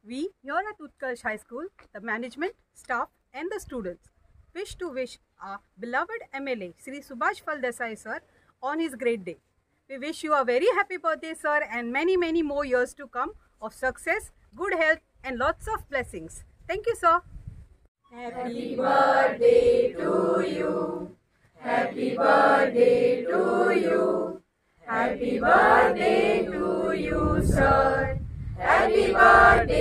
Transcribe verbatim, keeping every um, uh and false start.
We here at Utkarsh High School, the management, staff and the students wish to wish our beloved M L A Shri Subhash Phaldesai sir on his great day. We wish you a very happy birthday sir and many many more years to come of success, good health and lots of blessings. Thank you sir. Happy birthday to you. Happy birthday to you. Happy birthday to you sir. Happy birthday